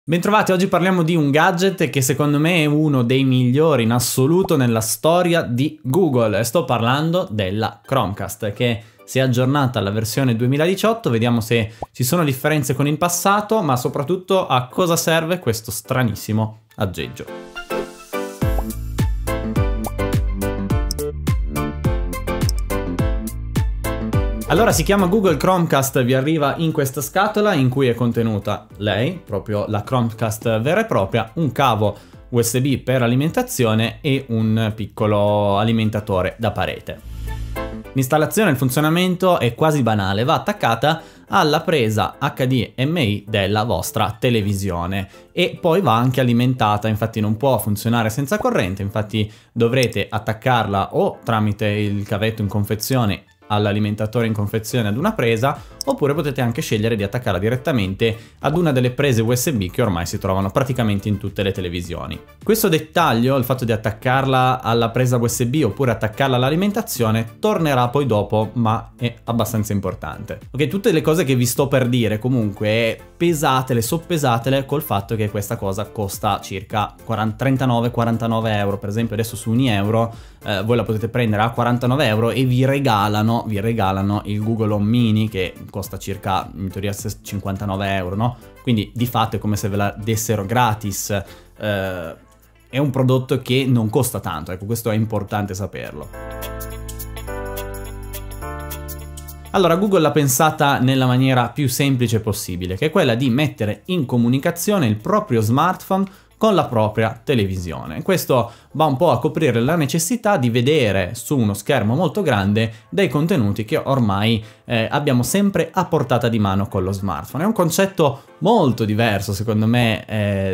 Bentrovati, oggi parliamo di un gadget che secondo me è uno dei migliori in assoluto nella storia di Google e sto parlando della Chromecast che si è aggiornata alla versione 2018, vediamo se ci sono differenze con il passato, ma soprattutto a cosa serve questo stranissimo aggeggio. Allora si chiama Google Chromecast, vi arriva in questa scatola in cui è contenuta lei, proprio la Chromecast vera e propria, un cavo USB per alimentazione e un piccolo alimentatore da parete. L'installazione e il funzionamento è quasi banale, va attaccata alla presa HDMI della vostra televisione e poi va anche alimentata, infatti non può funzionare senza corrente, infatti dovrete attaccarla o tramite il cavetto in confezione all'alimentatore in confezione ad una presa, oppure potete anche scegliere di attaccarla direttamente ad una delle prese USB che ormai si trovano praticamente in tutte le televisioni. Questo dettaglio, il fatto di attaccarla alla presa USB oppure attaccarla all'alimentazione, tornerà poi dopo, ma è abbastanza importante. Ok, tutte le cose che vi sto per dire comunque pesatele, soppesatele col fatto che questa cosa costa circa 39-49 euro, per esempio adesso su Unieuro voi la potete prendere a 49 euro e vi regalano il Google Home Mini che costa circa in teoria 59 euro, no? Quindi di fatto è come se ve la dessero gratis, è un prodotto che non costa tanto, ecco, questo è importante saperlo. Allora, Google l'ha pensata nella maniera più semplice possibile, che è quella di mettere in comunicazione il proprio smartphone con la propria televisione. Questo va un po' a coprire la necessità di vedere su uno schermo molto grande dei contenuti che ormai abbiamo sempre a portata di mano con lo smartphone. È un concetto molto diverso secondo me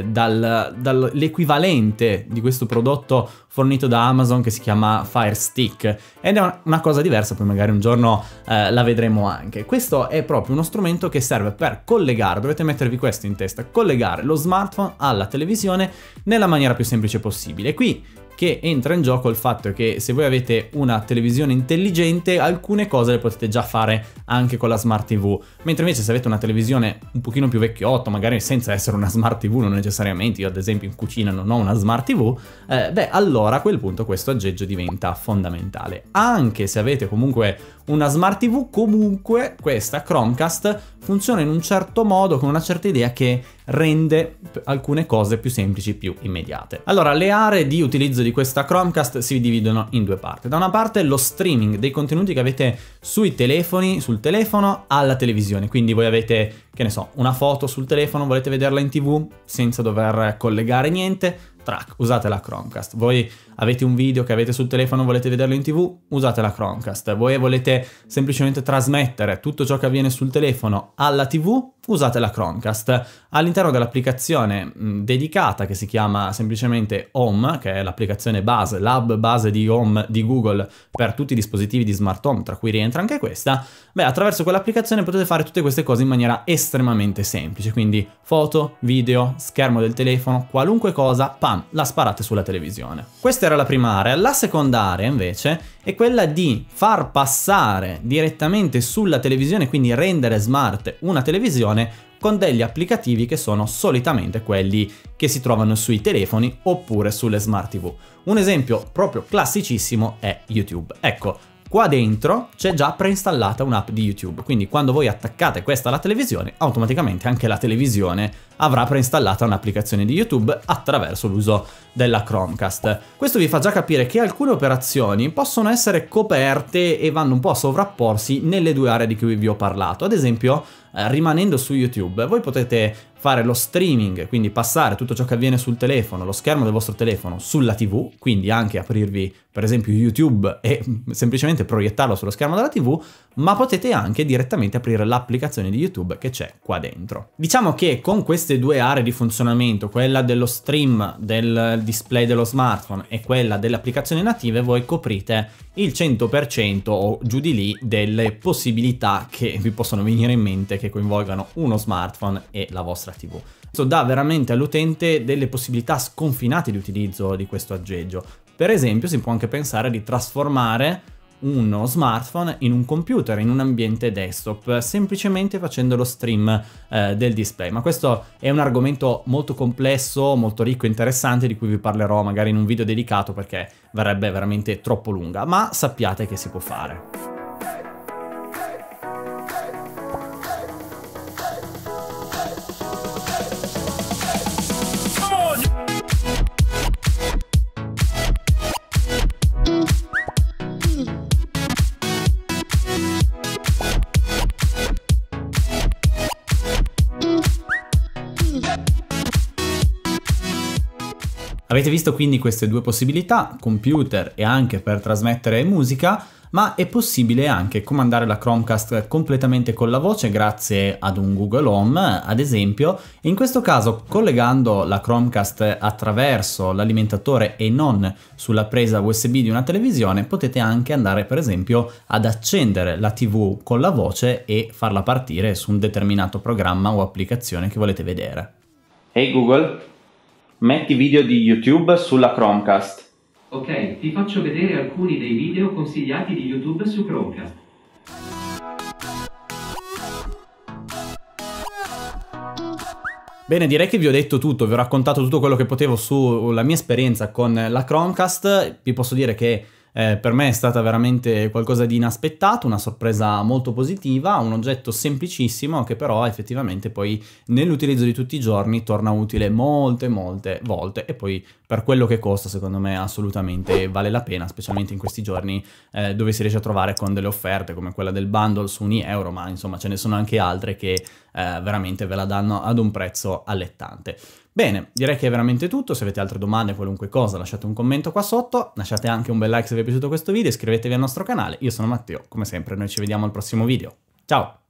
dall'equivalente di questo prodotto fornito da Amazon che si chiama Fire Stick ed è una cosa diversa, poi magari un giorno la vedremo anche. Questo è proprio uno strumento che serve per collegare, dovete mettervi questo in testa, collegare lo smartphone alla televisione nella maniera più semplice possibile. Qui che entra in gioco il fatto che se voi avete una televisione intelligente alcune cose le potete già fare anche con la Smart TV, mentre invece se avete una televisione un pochino più vecchiotto, magari senza essere una Smart TV, non necessariamente, io ad esempio in cucina non ho una Smart TV, allora a quel punto questo aggeggio diventa fondamentale. Anche se avete comunque una Smart TV, comunque questa Chromecast funziona in un certo modo, con una certa idea che rende alcune cose più semplici, più immediate. Allora, le aree di utilizzo di questa Chromecast si dividono in due parti. Da una parte lo streaming dei contenuti che avete sui telefoni, sul telefono alla televisione, quindi voi avete, che ne so, una foto sul telefono, volete vederla in TV senza dover collegare niente, track, usate la Chromecast. Voi avete un video che avete sul telefono, volete vederlo in TV, usate la Chromecast. Voi volete semplicemente trasmettere tutto ciò che avviene sul telefono alla TV, usate la Chromecast. All'interno dell'applicazione dedicata che si chiama semplicemente Home, che è l'applicazione base, l'hub base di Home di Google per tutti i dispositivi di smart home, tra cui rientra anche questa, attraverso quell'applicazione potete fare tutte queste cose in maniera estremamente semplice, quindi foto, video, schermo del telefono, qualunque cosa, pam, la sparate sulla televisione. Questa era la prima area. La seconda area invece è quella di far passare direttamente sulla televisione, quindi rendere smart una televisione con degli applicativi che sono solitamente quelli che si trovano sui telefoni oppure sulle smart TV. Un esempio proprio classicissimo è YouTube. Ecco, qua dentro c'è già preinstallata un'app di YouTube, quindi quando voi attaccate questa alla televisione, automaticamente anche la televisione avrà preinstallata un'applicazione di YouTube attraverso l'uso della Chromecast. Questo vi fa già capire che alcune operazioni possono essere coperte e vanno un po' a sovrapporsi nelle due aree di cui vi ho parlato. Ad esempio, rimanendo su YouTube, voi potete fare lo streaming, quindi passare tutto ciò che avviene sul telefono, lo schermo del vostro telefono sulla TV, quindi anche aprirvi per esempio YouTube e semplicemente proiettarlo sullo schermo della TV, ma potete anche direttamente aprire l'applicazione di YouTube che c'è qua dentro. Diciamo che con queste due aree di funzionamento, quella dello stream del display dello smartphone e quella delle applicazioni native, voi coprite il 100% o giù di lì delle possibilità che vi possono venire in mente che coinvolgano uno smartphone e la vostra TV. Questo dà veramente all'utente delle possibilità sconfinate di utilizzo di questo aggeggio. Per esempio, si può anche pensare di trasformare uno smartphone in un computer, in un ambiente desktop, semplicemente facendo lo stream del display. Ma questo è un argomento molto complesso, molto ricco e interessante, di cui vi parlerò magari in un video dedicato perché verrebbe veramente troppo lunga, ma sappiate che si può fare. Avete visto quindi queste due possibilità, computer e anche per trasmettere musica, ma è possibile anche comandare la Chromecast completamente con la voce grazie ad un Google Home, ad esempio. In questo caso, collegando la Chromecast attraverso l'alimentatore e non sulla presa USB di una televisione, potete anche andare per esempio ad accendere la TV con la voce e farla partire su un determinato programma o applicazione che volete vedere. Hey Google, metti video di YouTube sulla Chromecast. Ok, ti faccio vedere alcuni dei video consigliati di YouTube su Chromecast. Bene, direi che vi ho detto tutto, vi ho raccontato tutto quello che potevo sulla mia esperienza con la Chromecast. Vi posso dire che per me è stata veramente qualcosa di inaspettato, una sorpresa molto positiva, un oggetto semplicissimo che però effettivamente poi nell'utilizzo di tutti i giorni torna utile molte volte, e poi per quello che costa secondo me assolutamente vale la pena, specialmente in questi giorni dove si riesce a trovare con delle offerte come quella del bundle su €1, ma insomma ce ne sono anche altre che veramente ve la danno ad un prezzo allettante. Bene, direi che è veramente tutto. Se avete altre domande, qualunque cosa, lasciate un commento qua sotto, lasciate anche un bel like se vi è piaciuto questo video, iscrivetevi al nostro canale. Io sono Matteo, come sempre noi ci vediamo al prossimo video. Ciao!